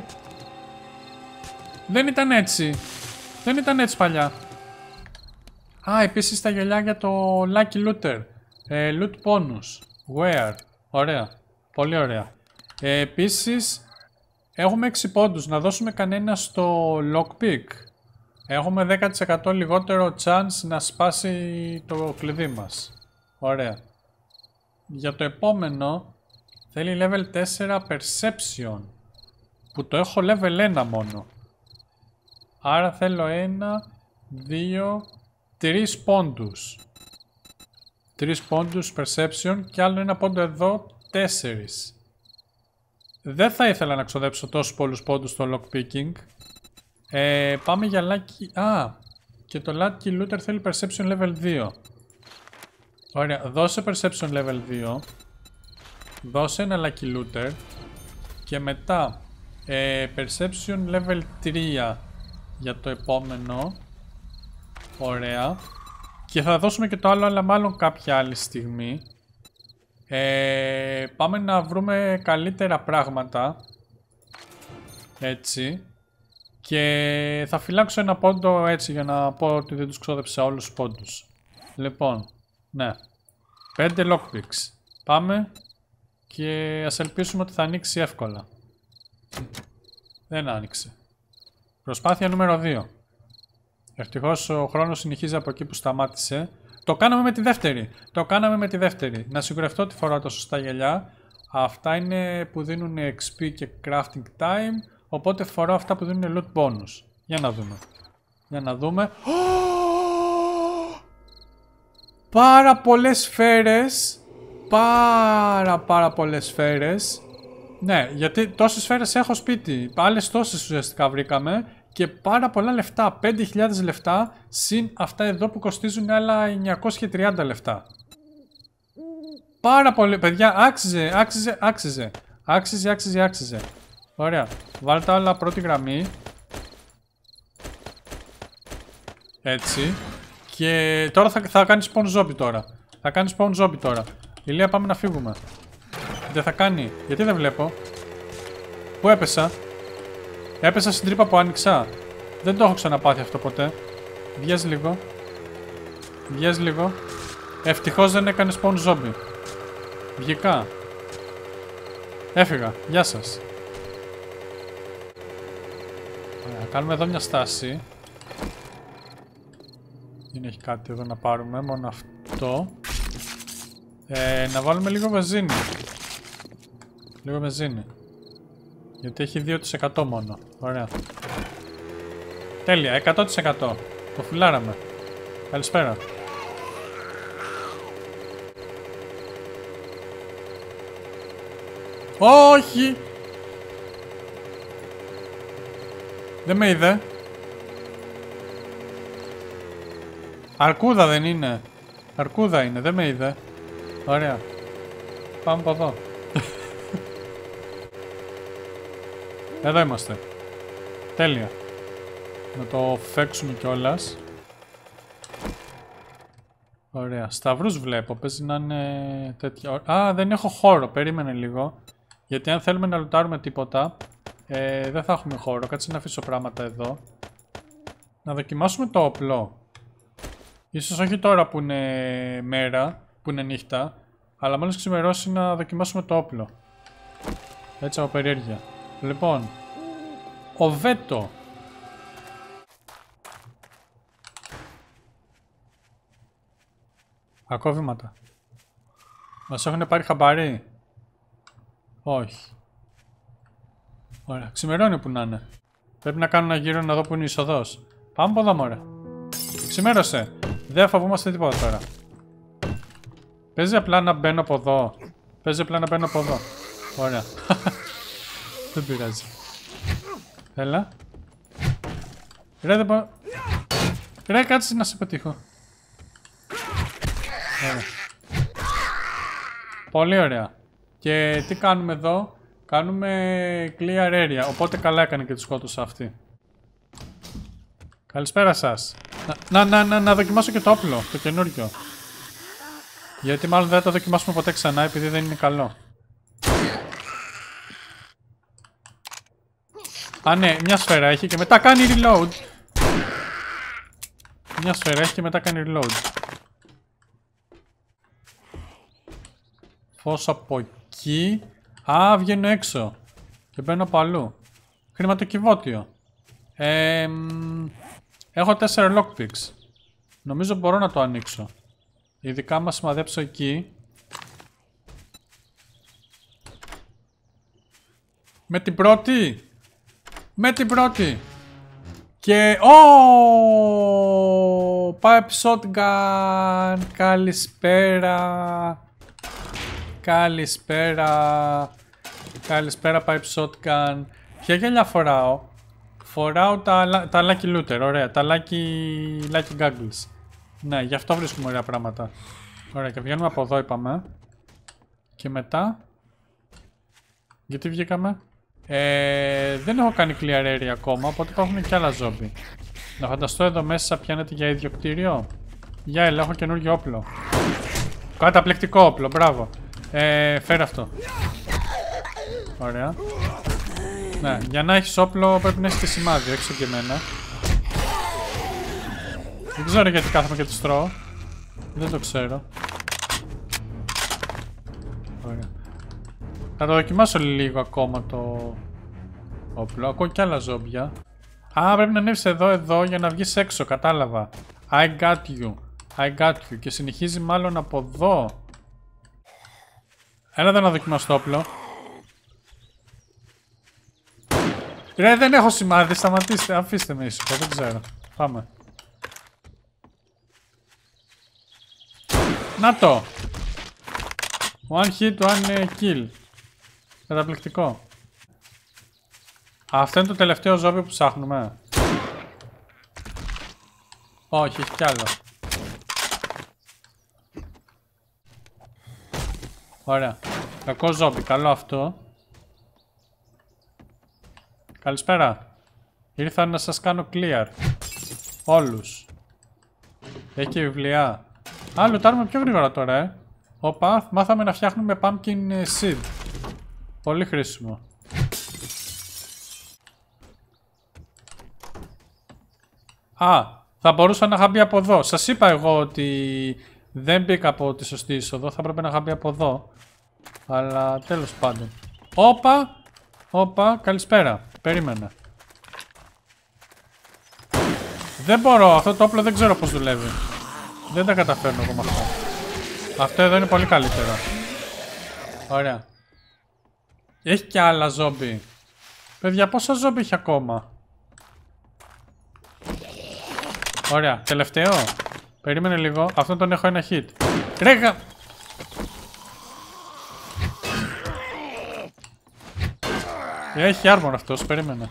Δεν ήταν έτσι. Δεν ήταν έτσι παλιά. Α, επίσης τα γυαλιά για το Lucky Looter. Ε, loot bonus. Wear. Ωραία. Πολύ ωραία. Ε, επίσης, έχουμε έξι πόντους. Να δώσουμε κανένα στο lockpick. Έχουμε δέκα τοις εκατό λιγότερο chance να σπάσει το κλειδί μας. Ωραία. Για το επόμενο θέλει level τέσσερα perception. Που το έχω level ένα μόνο. Άρα θέλω ένα, δύο, τρεις πόντους. Τρεις πόντους perception και άλλο ένα πόντο εδώ, τέσσερις. Δεν θα ήθελα να ξοδέψω τόσους πολλούς πόντους στο lockpicking. Ε, πάμε για lucky... Α, και το lucky looter θέλει perception level δύο. Ωραία, δώσε perception level δύο. Δώσε ένα lucky looter. Και μετά ε, perception level τρία για το επόμενο. Ωραία. Και θα δώσουμε και το άλλο, αλλά μάλλον κάποια άλλη στιγμή. Ε, πάμε να βρούμε καλύτερα πράγματα. Έτσι. Και θα φυλάξω ένα πόντο έτσι για να πω ότι δεν τους ξόδεψα όλους τους πόντους. Λοιπόν, ναι. πέντε lockpicks. Πάμε Και ας ελπίσουμε ότι θα ανοίξει εύκολα. Δεν άνοιξε. Προσπάθεια νούμερο δύο. Ευτυχώς ο χρόνος συνεχίζει από εκεί που σταμάτησε. Το κάναμε με τη δεύτερη. Το κάναμε με τη δεύτερη. Να σιγουρευτώ ότι φοράω τα σωστά γυαλιά. Αυτά είναι που δίνουν εξ πι και crafting time. Οπότε φοράω αυτά που δίνουν loot bonus. Για να δούμε. Για να δούμε. Πάρα πολλές σφαίρες. Πάρα πάρα πολλές σφαίρες. Ναι, γιατί τόσες σφαίρες έχω σπίτι. Άλλες τόσες ουσιαστικά βρήκαμε. Και πάρα πολλά λεφτά. πέντε χιλιάδες λεφτά. Συν αυτά εδώ που κοστίζουν άλλα εννιακόσια τριάντα λεφτά. Πάρα πολύ. Παιδιά, άξιζε, άξιζε, άξιζε. Άξιζε, άξιζε, άξιζε. Ωραία. Βάλτε όλα πρώτη γραμμή. Έτσι. Και τώρα θα, θα κάνει spawn zombie τώρα. Θα κάνει spawn zombie τώρα. Ηλία, πάμε να φύγουμε. Δεν θα κάνει. Γιατί δεν βλέπω. Πού έπεσα. Έπεσα στην τρύπα που άνοιξα. Δεν το έχω ξαναπάθει αυτό ποτέ. Βγες λίγο. Βγες λίγο. Ευτυχώς δεν έκανε spawn zombie. Βγήκα. Έφυγα. Γεια σας. Ωραία, κάνουμε εδώ μια στάση. Δεν έχει κάτι εδώ να πάρουμε. Μόνο αυτό. Ε, να βάλουμε λίγο βενζίνη. Λίγο βενζίνη. Γιατί έχει δύο τοις εκατό μόνο. Ωραία. Τέλεια. εκατό τοις εκατό. Το φουλάραμε. Καλησπέρα. Όχι! Δεν με είδε. Αρκούδα δεν είναι. Αρκούδα είναι. Δεν με είδε. Ωραία. Πάμε από εδώ. Εδώ είμαστε. Τέλεια. Να το φέξουμε κιόλας. Ωραία. Σταυρούς βλέπω. Παίζει να είναι τέτοια. Α, δεν έχω χώρο. Περίμενε λίγο. Γιατί αν θέλουμε να λουτάρουμε τίποτα, ε, δεν θα έχουμε χώρο. Κάτσε να αφήσω πράγματα εδώ. Να δοκιμάσουμε το όπλο. Ίσως όχι τώρα που είναι μέρα, που είναι νύχτα, αλλά μόλις ξημερώσει να δοκιμάσουμε το όπλο. Έτσι από περιέργεια. Λοιπόν, ο Βέτο. Ακόβηματα. Μας έχουν πάρει χαμπαρί. Όχι. Ωραία. Ξημερώνει που να είναι. Πρέπει να κάνω ένα γύρο να δω που είναι η είσοδος. Πάμε από εδώ, μωρέ. Ξημέρωσε. Δεν φοβούμαστε τίποτα τώρα. Παίζει απλά να μπαίνω από εδώ. Παίζει απλά να μπαίνω από εδώ. Ωραία. Δεν πειράζει. Έλα. Ρε δεν πω... Ρε κάτσε να σε πετύχω. Ωραία. Πολύ ωραία. Και τι κάνουμε εδώ. Κάνουμε clear area. Οπότε καλά έκανε και τη σκότωσα αυτή. Καλησπέρα σας. Να, να, να, να δοκιμάσω και το όπλο. Το καινούριο. Γιατί μάλλον δεν θα το δοκιμάσουμε ποτέ ξανά επειδή δεν είναι καλό. Α, ναι, μια σφαίρα έχει και μετά κάνει reload. Μια σφαίρα έχει και μετά κάνει reload. Φως από εκεί. Α, βγαίνω έξω. Και μπαίνω από αλλού. Χρηματοκιβώτιο. Ε, έχω τέσσερα lockpicks. Νομίζω μπορώ να το ανοίξω. Ειδικά μας σημαδέψω εκεί. Με την πρώτη. Με την πρώτη. Και... Ω! Pipe shotgun. Καλησπέρα. Καλησπέρα. Καλησπέρα pipe shotgun. Ποια γυαλιά φοράω? Φοράω τα, τα lucky looter. Ωραία. Τα lucky, lucky goggles. Ναι, γι' αυτό βρίσκουμε ωραία πράγματα. Ωραία, και βγαίνουμε από εδώ είπαμε. Και μετά... Γιατί βγήκαμε? Ε, δεν έχω κάνει clear area ακόμα, οπότε υπάρχουν και άλλα zombie. Να φανταστώ εδώ μέσα πιάνετε για ίδιο κτίριο. Για έλα, έχω καινούργιο όπλο. Καταπληκτικό όπλο, μπράβο. Ε, φέρε αυτό. Ωραία. Ναι, για να έχεις όπλο πρέπει να έχεις και σημάδι, έξω και εμένα. Δεν ξέρω γιατί κάθομαι και το τρώω. Δεν το ξέρω. Ωραία. Θα το δοκιμάσω λίγο ακόμα το όπλο. Ακούω κι άλλα ζόμπια. Α, πρέπει να ανέβεις εδώ, εδώ για να βγεις έξω, κατάλαβα. I got you. I got you. Και συνεχίζει μάλλον από εδώ. Έλα εδώ να δοκιμάσω το όπλο. Ρε, δεν έχω σημάδι, σταματήστε, αφήστε με ήσυχο, δεν ξέρω. Πάμε. Να το! One hit, one kill. Καταπληκτικό. Αυτό είναι το τελευταίο ζόμπι που ψάχνουμε. Όχι, έχει κι άλλο. Ωραία. Κακό ζόμπι, καλό αυτό. Καλησπέρα. Ήρθα να σας κάνω clear. Όλους. Έχει και βιβλία. Α, λουτάρουμε πιο γρήγορα τώρα, ε. Όπα, μάθαμε να φτιάχνουμε pumpkin seed. Πολύ χρήσιμο. Α, θα μπορούσα να είχα μπει από εδώ. Σας είπα εγώ ότι δεν μπήκα από τη σωστή είσοδο. Θα πρέπει να είχα μπει από εδώ. Αλλά τέλος πάντων. Όπα, όπα, καλησπέρα. Περίμενα. Δεν μπορώ, αυτό το όπλο δεν ξέρω πώς δουλεύει. Δεν τα καταφέρνω εγώ με αυτό. Αυτό εδώ είναι πολύ καλύτερο. Ωραία. Έχει και άλλα ζόμπι. Παιδιά, πόσα ζόμπι έχει ακόμα? Ωραία, τελευταίο. Περίμενε λίγο, αυτόν τον έχω ένα hit. Ρέγα! Έχει armor αυτός, περίμενε.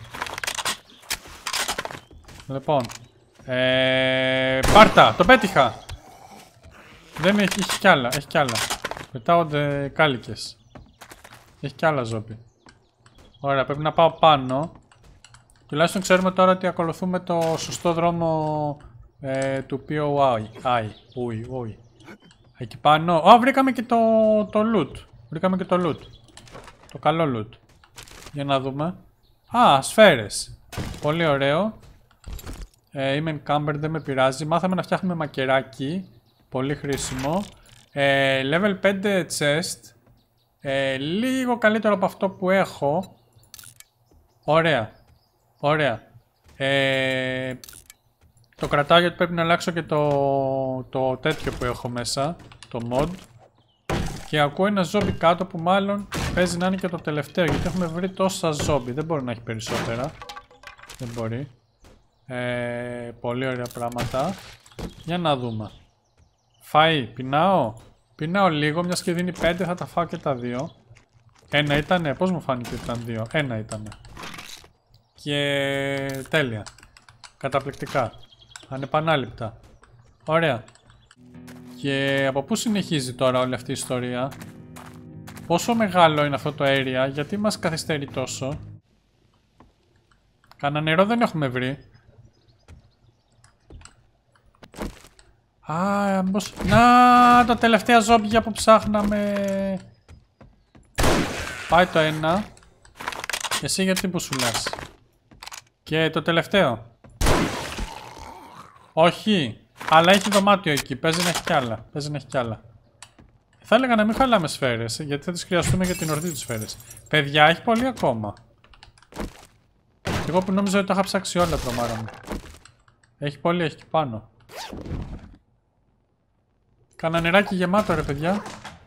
Λοιπόν. Ε, πάρτα, το πέτυχα. Δεν έχει, έχει κι άλλα, έχει κι άλλα. Πετάονται κάλικες. Έχει κι άλλα ζόμπι. Ωραία, πρέπει να πάω πάνω. Τουλάχιστον ξέρουμε τώρα ότι ακολουθούμε το σωστό δρόμο ε, του πι ο άι. Άι, ουι, ουι. Εκεί πάνω. Α, βρήκαμε και το, το loot. Βρήκαμε και το loot. Το καλό loot. Για να δούμε. Α, σφαίρες. Πολύ ωραίο. Ε, είμαι encumbered, δεν με πειράζει. Μάθαμε να φτιάχνουμε μακεράκι. Πολύ χρήσιμο. Ε, level πέντε chest. Ε, λίγο καλύτερο από αυτό που έχω. Ωραία. Ωραία. Ε, το κρατάω γιατί πρέπει να αλλάξω και το, το τέτοιο που έχω μέσα. Το mod. Και ακούω ένα ζόμπι κάτω που μάλλον παίζει να είναι και το τελευταίο. Γιατί έχουμε βρει τόσα ζόμπι. Δεν μπορεί να έχει περισσότερα. Δεν μπορεί. Ε, πολύ ωραία πράγματα. Για να δούμε. Φαΐ, πεινάω. Πεινάω λίγο, μιας και δίνει πέντε, θα τα φάω και τα δύο. Ένα ήτανε, πώς μου φάνηκε ότι ήταν δύο? Ένα ήτανε. Και τέλεια. Καταπληκτικά. Ανεπανάληπτα. Ωραία. Και από πού συνεχίζει τώρα όλη αυτή η ιστορία? Πόσο μεγάλο είναι αυτό το area, γιατί μας καθυστερεί τόσο? Κανένα νερό δεν έχουμε βρει. Α, μπος... Να, τα τελευταία ζόμπια που ψάχναμε. Πάει το ένα. Εσύ γιατί που σου λες? Και το τελευταίο. Όχι. Αλλά έχει δωμάτιο εκεί. Παίζει να έχει κι άλλα. Παίζει να έχει κι άλλα. Θα έλεγα να μην χαλάμε σφαίρες, γιατί θα τις χρειαστούμε για την ορθή της σφαίρες. Παιδιά, έχει πολύ ακόμα. Εγώ που νόμιζα ότι τα είχα ψάξει όλα, τρομάρα μου. Έχει πολύ, έχει και πάνω. Κάνα νεράκι γεμάτο ρε παιδιά.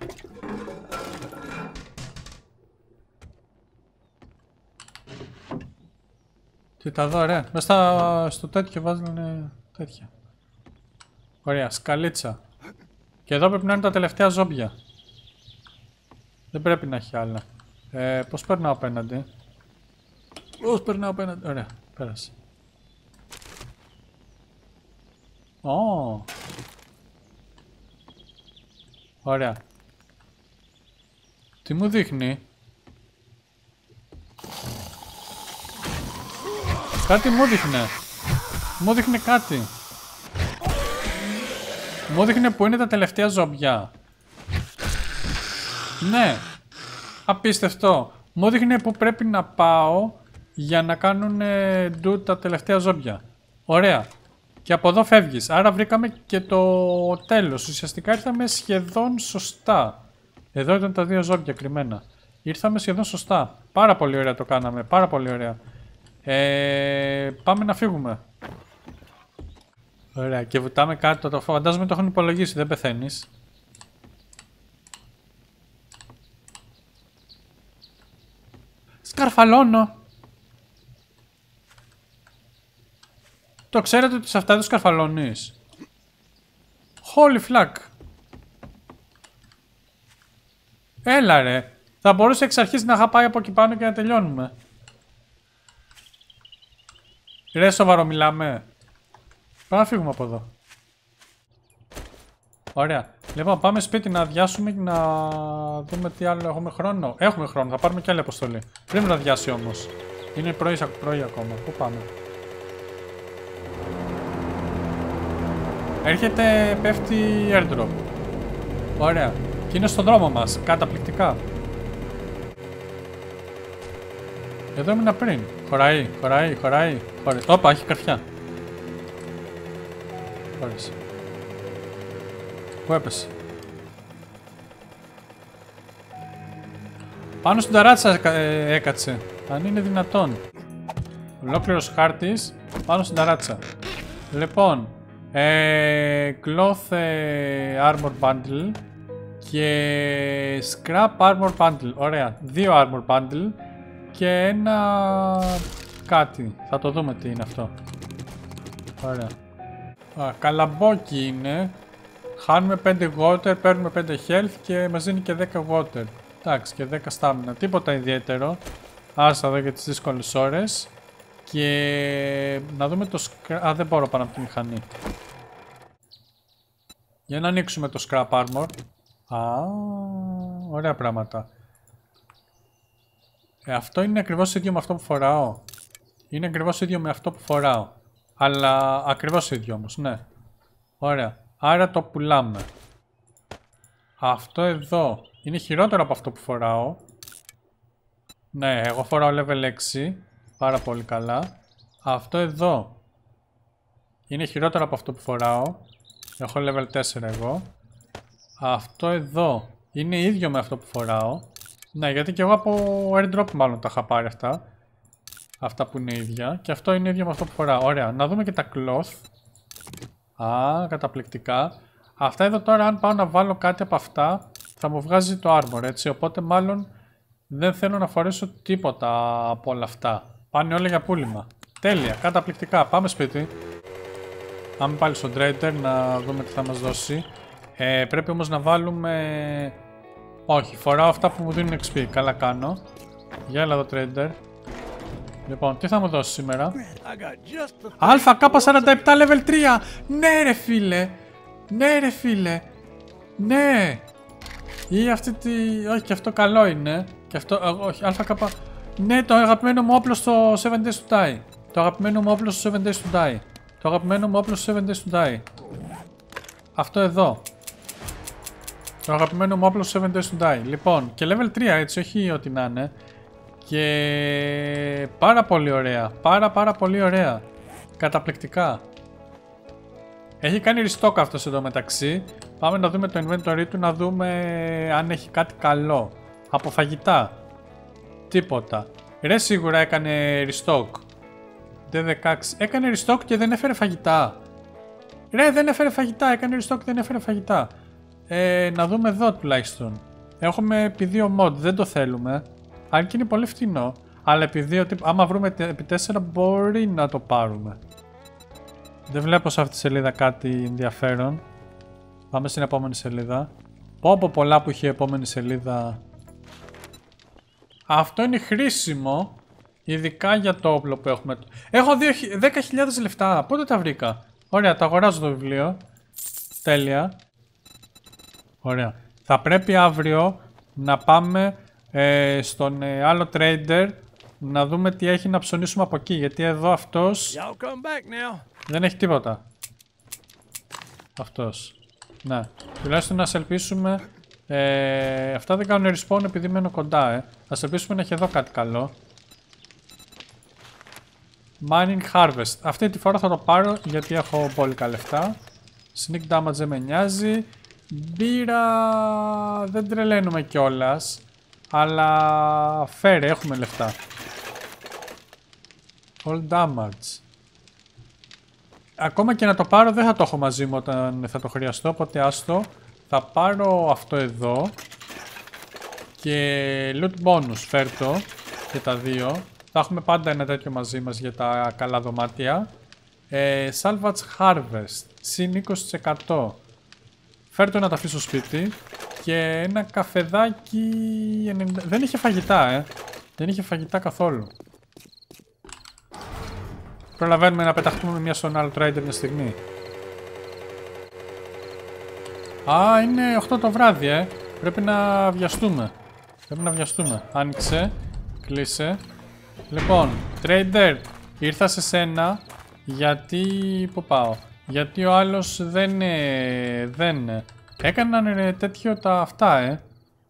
Τι τα δω ρε. Μέσα στο τέτοιο βάζουν τέτοια. Ωραία, σκαλίτσα. Και εδώ πρέπει να είναι τα τελευταία ζόμπια. Δεν πρέπει να έχει άλλα. Ε, πώς περνάω απέναντι? Πώς περνάω απέναντι? Ωραία, πέρασε. Ω. Oh. Ωραία. Τι μου δείχνει? Κάτι μου δείχνε. Μου δείχνε κάτι. Μου δείχνε που είναι τα τελευταία ζόμπια. Ναι. Απίστευτο. Μου δείχνε που πρέπει να πάω για να κάνουν ντου τα τελευταία ζόμπια. Ωραία. Και από εδώ φεύγεις. Άρα βρήκαμε και το τέλος. Ουσιαστικά ήρθαμε σχεδόν σωστά. Εδώ ήταν τα δύο ζόμπια κρυμμένα. Ήρθαμε σχεδόν σωστά. Πάρα πολύ ωραία το κάναμε. Πάρα πολύ ωραία. Ε, πάμε να φύγουμε. Ωραία. Και βουτάμε κάτω. Το φαντάζομαι το έχουν υπολογίσει. Δεν πεθαίνεις. Σκαρφαλώνω. Το ξέρετε ότι σε αυτά το σκαρφαλώνεις. Holy flack. Έλα ρε. Θα μπορούσε εξ αρχής να είχα πάει από εκεί πάνω και να τελειώνουμε. Ρε σοβαρό μιλάμε. Πάμε να φύγουμε από εδώ. Ωραία. Λοιπόν, πάμε σπίτι να αδειάσουμε και να δούμε τι άλλο έχουμε χρόνο. Έχουμε χρόνο, θα πάρουμε και άλλη αποστολή. Πριν να αδειάσει όμως. Είναι πρωί, πρωί ακόμα. Πού πάμε? Έρχεται, πέφτει airdrop. Ωραία. Και είναι στον δρόμο μας. Καταπληκτικά. Εδώ ήμουν πριν. Χωράει, χωράει, χωράει. Χωράει. Όπα, έχει καρφιά. Χωράει. Πού έπεσε? Πάνω στην ταράτσα ε, έκατσε. Αν είναι δυνατόν. Ολόκληρος χάρτης πάνω στην ταράτσα. Λοιπόν, ε, cloth ε, armor bundle και scrap armor bundle. Ωραία. Δύο armor bundle και ένα κάτι. Θα το δούμε τι είναι αυτό. Ωραία. Α, καλαμπόκι είναι. Χάνουμε πέντε water, παίρνουμε πέντε health και μας δίνει και δέκα water. Εντάξει, και δέκα stamina. Τίποτα ιδιαίτερο. Άσα εδώ για τις δύσκολες ώρες. Και να δούμε το scrap. Α, δεν μπορώ πάνω από τη μηχανή. Για να ανοίξουμε το scrap armor. Α, ωραία πράγματα. Ε, αυτό είναι ακριβώς ίδιο με αυτό που φοράω. Είναι ακριβώς ίδιο με αυτό που φοράω. Αλλά ακριβώς ίδιο όμως, ναι. Ωραία. Άρα το πουλάμε. Αυτό εδώ είναι χειρότερο από αυτό που φοράω. Ναι, εγώ φοράω level έξι. Πάρα πολύ καλά. Αυτό εδώ είναι χειρότερο από αυτό που φοράω. Έχω level τέσσερα εγώ. Αυτό εδώ είναι ίδιο με αυτό που φοράω. Ναι, γιατί και εγώ από airdrop μάλλον τα είχα πάρει αυτά. Αυτά που είναι ίδια. Και αυτό είναι ίδιο με αυτό που φοράω. Ωραία, να δούμε και τα cloth. Α, καταπληκτικά. Αυτά εδώ τώρα, αν πάω να βάλω κάτι από αυτά, θα μου βγάζει το armor, έτσι. Οπότε μάλλον δεν θέλω να φορέσω τίποτα από όλα αυτά. Πάνε όλα για πούλημα. Τέλεια, καταπληκτικά. Πάμε σπίτι. Πάμε πάλι στον trader να δούμε τι θα μας δώσει. Ε, πρέπει όμως να βάλουμε... Όχι, φοράω αυτά που μου δίνουν εξ πι. Καλά κάνω. Για έλα εδώ trader. Λοιπόν, τι θα μου δώσει σήμερα? Α Κ σαράντα επτά level τρία. Ναι ρε φίλε. Ναι ρε φίλε. Ναι. Ή αυτή τη... Όχι, και αυτό καλό είναι. Και αυτό... Όχι, Α Κ. Ναι, το αγαπημένο μου όπλο στο seven days to die. Το αγαπημένο μου όπλο στο seven days to die. Το αγαπημένο μου όπλο στο seven days to die. Αυτό εδώ. Το αγαπημένο μου όπλο στο seven days to die. Λοιπόν, και level τρία έτσι, όχι ό,τι να είναι. Και πάρα πολύ ωραία. Πάρα πάρα πολύ ωραία. Καταπληκτικά. Έχει κάνει restock αυτός εδώ μεταξύ. Πάμε να δούμε το inventory του, να δούμε αν έχει κάτι καλό. Από φαγητά. Τίποτα. Ρε σίγουρα έκανε restock. ντι δεκαέξι. Έκανε restock και δεν έφερε φαγητά. Ρε δεν έφερε φαγητά. Έκανε restock και δεν έφερε φαγητά. Ε, να δούμε εδώ τουλάχιστον. Έχουμε επί δύο mod. Δεν το θέλουμε. Αν και είναι πολύ φτηνό. Αλλά επί δύο, άμα βρούμε επί τέσσερα μπορεί να το πάρουμε. Δεν βλέπω σε αυτή τη σελίδα κάτι ενδιαφέρον. Πάμε στην επόμενη σελίδα. Πω από πολλά που είχε η επόμενη σελίδα. Αυτό είναι χρήσιμο. Ειδικά για το όπλο που έχουμε. Έχω δέκα χιλιάδες λεφτά. Πότε τα βρήκα? Ωραία, το αγοράζω το βιβλίο. Τέλεια. Ωραία. Θα πρέπει αύριο να πάμε ε, στον ε, άλλο trader να δούμε τι έχει να ψωνίσουμε από εκεί. Γιατί εδώ αυτός δεν έχει τίποτα. Αυτός. Ναι. Τουλάχιστον να σε ελπίσουμε. Ε, αυτά δεν κάνουν respawn επειδή μένω κοντά. Ε. Ας ελπίσουμε να έχει εδώ κάτι καλό. Mining Harvest. Αυτή τη φορά θα το πάρω γιατί έχω πολύ καλά λεφτά. Sneak damage δεν με νοιάζει. Μπύρα δεν τρελαίνουμε κιόλας. Αλλά φέρε, έχουμε λεφτά. All damage. Ακόμα και να το πάρω δεν θα το έχω μαζί μου όταν θα το χρειαστώ, οπότε άστο. Θα πάρω αυτό εδώ. Και loot bonus, φέρ το. Και τα δύο. Θα έχουμε πάντα ένα τέτοιο μαζί μας για τα καλά δωμάτια. Ε, salvage harvest, συν είκοσι τοις εκατό. Φέρ το να τα αφήσω στο σπίτι. Και ένα καφεδάκι... ενενήντα... Δεν είχε φαγητά, ε. Δεν είχε φαγητά καθόλου. Προλαβαίνουμε να πεταχτούμε μια στον άλλο trader μια στιγμή. Α, είναι οκτώ το βράδυ, ε. Πρέπει να βιαστούμε. Πρέπει να βιαστούμε. Άνοιξε. Κλείσε. Λοιπόν, trader, ήρθα σε σένα γιατί... Πού πάω? Γιατί ο άλλος δεν... Ε, δεν... Έκαναν ε, τέτοιο τα αυτά, ε.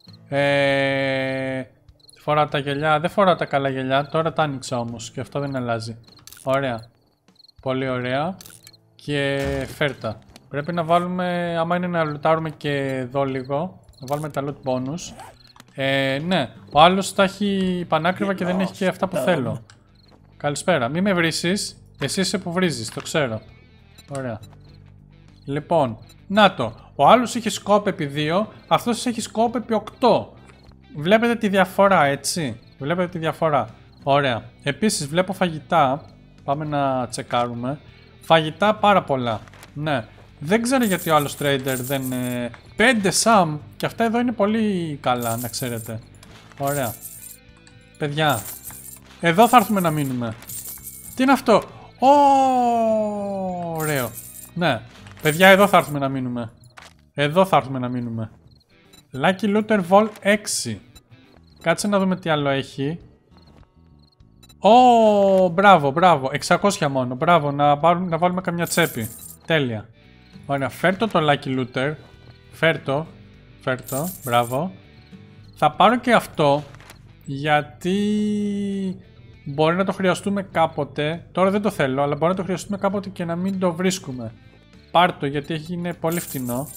ε. Φοράω τα γυαλιά. Δεν φοράω τα καλά γυαλιά. Τώρα τα άνοιξα όμως και αυτό δεν αλλάζει. Ωραία. Πολύ ωραία. Και φέρτα. Πρέπει να βάλουμε, άμα είναι να λουτάρουμε και εδώ λίγο, να βάλουμε τα loot bonus. Ε, ναι, ο άλλος τα έχει πανάκριβα και δεν έχει και αυτά που θέλω. Καλησπέρα. Μη με βρίσεις. Εσύ είσαι που βρίζεις, το ξέρω. Ωραία. Λοιπόν, να το. Ο άλλος είχε scope επί δύο, αυτός έχει scope επί οκτώ. Βλέπετε τη διαφορά, έτσι. Βλέπετε τη διαφορά. Ωραία. Επίσης βλέπω φαγητά. Πάμε να τσεκάρουμε. Φαγητά πάρα πολλά. Ναι. Δεν ξέρω γιατί ο άλλος trader δεν... Ε... πέντε Sam. Και αυτά εδώ είναι πολύ καλά, να ξέρετε. Ωραία. Παιδιά. Εδώ θα έρθουμε να μείνουμε. Τι είναι αυτό? Ω, ωραίο. Ναι. Παιδιά, εδώ θα έρθουμε να μείνουμε. Εδώ θα έρθουμε να μείνουμε. Lucky Looter Vol έξι. Κάτσε να δούμε τι άλλο έχει. Ω, oh, μπράβο, μπράβο. εξακόσια μόνο. Μπράβο, να, πάρουμε, να βάλουμε καμιά τσέπη. Τέλεια. Ωραία, φέρτο το Lucky Looter. Φέρτο. Φέρτο, μπράβο. Θα πάρω και αυτό. Γιατί μπορεί να το χρειαστούμε κάποτε. Τώρα δεν το θέλω, αλλά μπορεί να το χρειαστούμε κάποτε και να μην το βρίσκουμε. Πάρ' το, γιατί είναι πολύ φτηνό.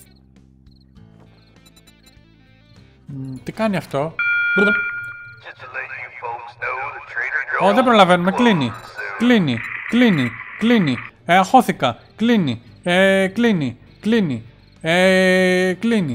Μ, τι κάνει αυτό? Ω, δεν προλαβαίνουμε. Κλείνει. Κλείνει. Κλείνει. Κλείνει. Ε, αχώθηκα. Κλείνει. Ε, κλείνει. Κλείνει. Ε, κλείνει.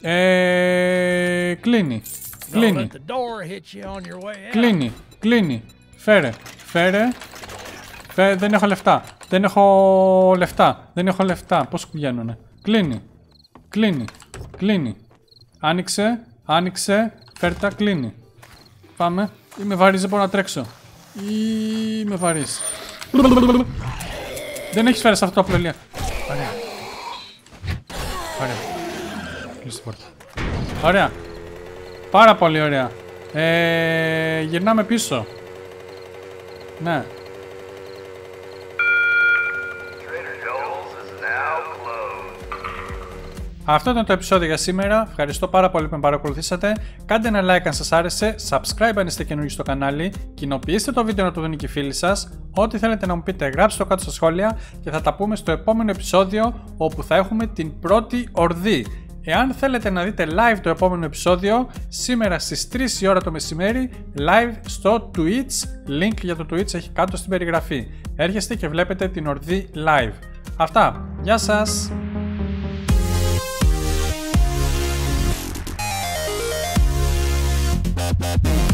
Ε, κλείνει. Κλείνει. Κλείνει. Κλείνει. Φέρε. Φέρε. Φέρε. Δεν έχω λεφτά. Δεν έχω λεφτά. Δεν έχω λεφτά. Πώς πηγαίνουνε? Κλείνει. Κλείνει. Κλείνει. Άνοιξε. Άνοιξε. Φέρτα. Κλείνει. Πάμε. Είμαι βαρύς, δεν μπορώ να τρέξω. Είμαι βαρύς. Δεν έχεις φέρει σε αυτό το απλό. Ωραία. Ωραία. Κλείσε την πόρτα. Ωραία. Πάρα πολύ ωραία. Ε, γυρνάμε πίσω. Ναι. Αυτό ήταν το επεισόδιο για σήμερα. Ευχαριστώ πάρα πολύ που με παρακολουθήσατε. Κάντε ένα like αν σας άρεσε, subscribe αν είστε καινούργιοι στο κανάλι, κοινοποιήστε το βίντεο να το δουν και οι φίλοι σας. Ό,τι θέλετε να μου πείτε γράψτε το κάτω στα σχόλια και θα τα πούμε στο επόμενο επεισόδιο όπου θα έχουμε την πρώτη ορδή. Εάν θέλετε να δείτε live το επόμενο επεισόδιο, σήμερα στις τρεις η ώρα το μεσημέρι, live στο Twitch, link για το Twitch έχει κάτω στην περιγραφή. Έρχεστε και βλέπετε την ορδή live. Αυτά, γεια σας!
Bye.